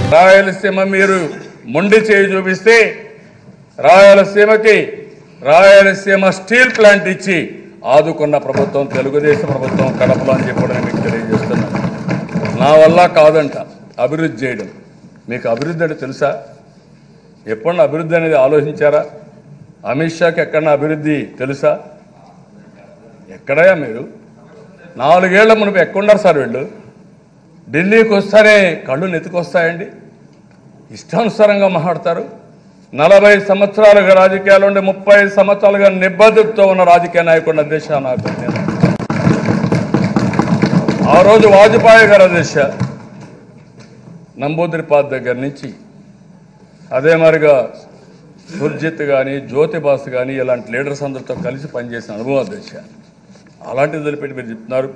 రాయలసీమ మీరు మొండి చేయి చూపిస్తే రాయలసీమకి రాయలసీమ స్టీల్ ప్లాంట్ ఇచ్చి ఆదుకున్న ప్రభుత్వం తెలుగుదేశం ప్రభుత్వం కడపలో అని చెప్పడం మీకు తెలియజేస్తున్నాను. నా వల్ల కాదంట అభివృద్ధి చేయడం. మీకు అభివృద్ధి అంటే తెలుసా? ఎప్పుడన్నా అభివృద్ధి అనేది ఆలోచించారా? అమిత్ షాకి ఎక్కడన్నా అభివృద్ధి తెలుసా? ఎక్కడయా మీరు? 4 ఏళ్ల మునుపు ఎక్కడున్నారు సార్ వీళ్ళు? ఢిల్లీకి వస్తానే కళ్ళు నెత్తుకొస్తాయండి. ఇష్టానుసారంగా మాట్లాడతారు. 40 సంవత్సరాలుగా రాజకీయాలు ఉండి 30 సంవత్సరాలుగా నిబద్ధతతో ఉన్న రాజకీయ నాయకుడు అధ్యక్ష నాకు. ఆ రోజు వాజ్పేయి గారు అధ్యక్ష నంబూద్రిపాద్ దగ్గర నుంచి అదే మరిగా సుర్జిత్ కానీ జ్యోతిబాస్ కానీ ఇలాంటి లీడర్స్ అందరితో కలిసి పనిచేసిన అనుభవం అధ్యక్ష. అలాంటిది వదిలిపెట్టి మీరు చెప్తున్నారు.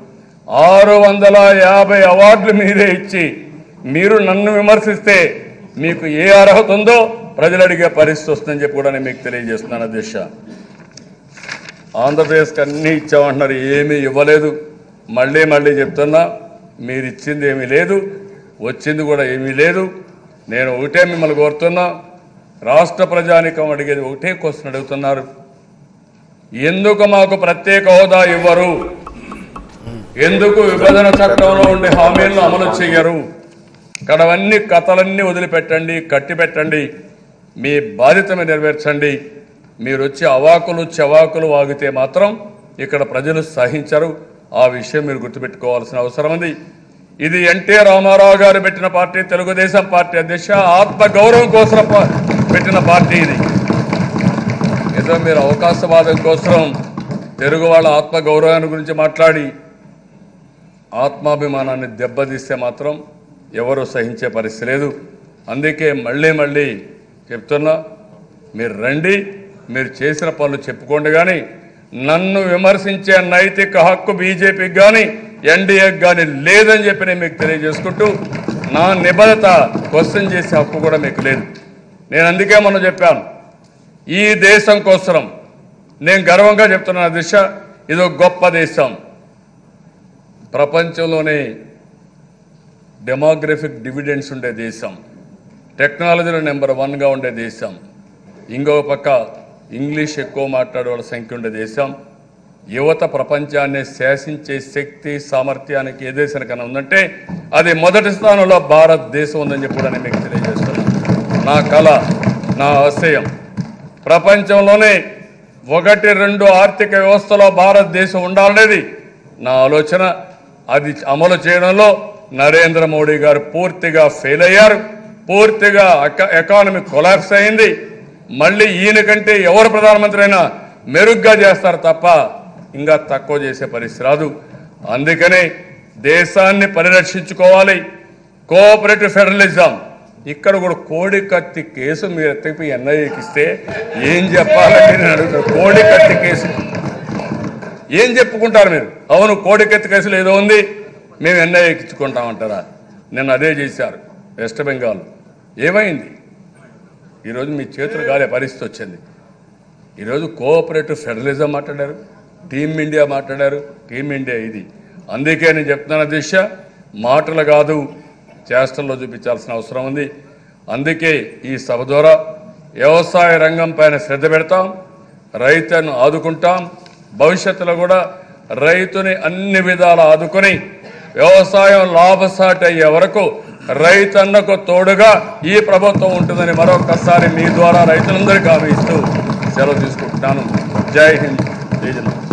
650 అవార్డులు మీరే ఇచ్చి మీరు నన్ను విమర్శిస్తే మీకు ఏ అర్హత ఉందో ప్రజలు అడిగే పరిస్థితి వస్తుందని చెప్పి కూడా నేను మీకు తెలియజేస్తున్నాను అధ్యక్ష. ఆంధ్రప్రదేశ్కి అన్నీ ఇచ్చామంటున్నారు, ఏమీ ఇవ్వలేదు. మళ్ళీ చెప్తున్నా, మీరు ఇచ్చింది ఏమీ లేదు, వచ్చింది కూడా ఏమీ లేదు. నేను ఒకటే మిమ్మల్ని కోరుతున్నా, రాష్ట్ర ప్రజానికం అడిగేది ఒకటే క్వశ్చన్ అడుగుతున్నారు, ఎందుకు మాకు ప్రత్యేక హోదా ఇవ్వరు? ఎందుకు విభజన చట్టంలో ఉండే హామీలను అమలు చేయరు? ఇక్కడవన్నీ కథలన్నీ వదిలిపెట్టండి, కట్టి పెట్టండి, మీ బాధ్యతను నెరవేర్చండి. మీరు వచ్చి అవాకులు చవాకులు వాగితే మాత్రం ఇక్కడ ప్రజలు సహించరు. ఆ విషయం మీరు గుర్తుపెట్టుకోవాల్సిన అవసరం ఉంది. ఇది ఎన్టీ రామారావు గారు పెట్టిన పార్టీ, తెలుగుదేశం పార్టీ అధ్యక్ష. ఆత్మగౌరవం కోసం పెట్టిన పార్టీ ఇది. ఏదో మీరు అవకాశవాదం కోసం తెలుగు వాళ్ళ ఆత్మగౌరవాన్ని గురించి మాట్లాడి ఆత్మాభిమానాన్ని దెబ్బతీస్తే మాత్రం ఎవరు సహించే పరిస్థితి లేదు. అందుకే మళ్ళీ చెప్తున్నా, మీరు రండి, మీరు చేసిన పనులు చెప్పుకోండి. కానీ నన్ను విమర్శించే నైతిక హక్కు బీజేపీకి కానీ ఎన్డీఏకి కానీ లేదని చెప్పి నేను మీకు తెలియజేసుకుంటూ, నా నిబద్ధత క్వశ్చన్ చేసే హక్కు కూడా మీకు లేదు. నేను అందుకే మొన్న చెప్పాను, ఈ దేశం కోసం నేను గర్వంగా చెప్తున్నాను అధ్యక్ష, ఇది ఒక గొప్ప దేశం. ప్రపంచంలోనే డెమోగ్రఫిక్ డివిడెండ్స్ ఉండే దేశం, టెక్నాలజీలో నెంబర్ 1గా ఉండే దేశం, ఇంకొక పక్క ఇంగ్లీష్ ఎక్కువ మాట్లాడే వాళ్ళ సంఖ్య ఉండే దేశం, యువత ప్రపంచాన్ని శాసించే శక్తి సామర్థ్యానికి ఏ దేశానికైనా ఉందంటే అది మొదటి స్థానంలో భారతదేశం ఉందని చెప్పి కూడా నేను మీకు తెలియజేస్తున్నాను. నా కళ, నా ఆశయం ప్రపంచంలోనే 1-2 ఆర్థిక వ్యవస్థలో భారతదేశం ఉండాలనేది నా ఆలోచన. అది అమలు చేయడంలో నరేంద్ర మోడీ గారు పూర్తిగా ఫెయిల్ అయ్యారు. పూర్తిగా ఎకానమీ కొలాప్స్ అయింది. మళ్ళీ ఈయన కంటే ఎవరు ప్రధానమంత్రి అయినా మెరుగ్గా చేస్తారు తప్ప ఇంకా తక్కువ చేసే పరిస్థితి రాదు. అందుకనే దేశాన్ని పరిరక్షించుకోవాలి. Cooperative federalism. ఇక్కడ కూడా కోడి కత్తి కేసు మీరు ఎత్తిపి ఎన్ఐఏకి ఇస్తే ఏం చెప్పాలని నేను అడుగుతాను. కోడి కత్తి కేసు ఏం చెప్పుకుంటారు మీరు? అవును, కోడి కత్తి కేసులు ఏదో ఉంది, మేము ఎన్ఐఏకి ఇచ్చుకుంటామంటారా? నిన్న అదే చేశారు వెస్ట్ బెంగాల్. ఏమైంది? ఈరోజు మీ చేతులు గాలే పరిస్థితి వచ్చింది. ఈరోజు కోఆపరేటివ్ ఫెడరలిజం మాట్లాడారు, టీమ్ ఇండియా మాట్లాడారు. టీమ్ ఇండియా ఇది. అందుకే నేను చెప్తున్నాను దిశ, మాటలు కాదు చేష్టల్లో చూపించాల్సిన అవసరం ఉంది. అందుకే ఈ సభ ద్వారా వ్యవసాయ రంగం పైన శ్రద్ధ పెడతాం, రైతును ఆదుకుంటాం. భవిష్యత్తులో కూడా రైతుని అన్ని విధాలు ఆదుకొని వ్యవసాయం లాభసాటి అయ్యే వరకు రైతన్నకు తోడుగా ఈ ప్రభుత్వం ఉంటుందని మరొకసారి మీ ద్వారా రైతులందరికీ హామీ ఇస్తూ సెలవు తీసుకుంటున్నాను. జై హింద్, జై జగన్.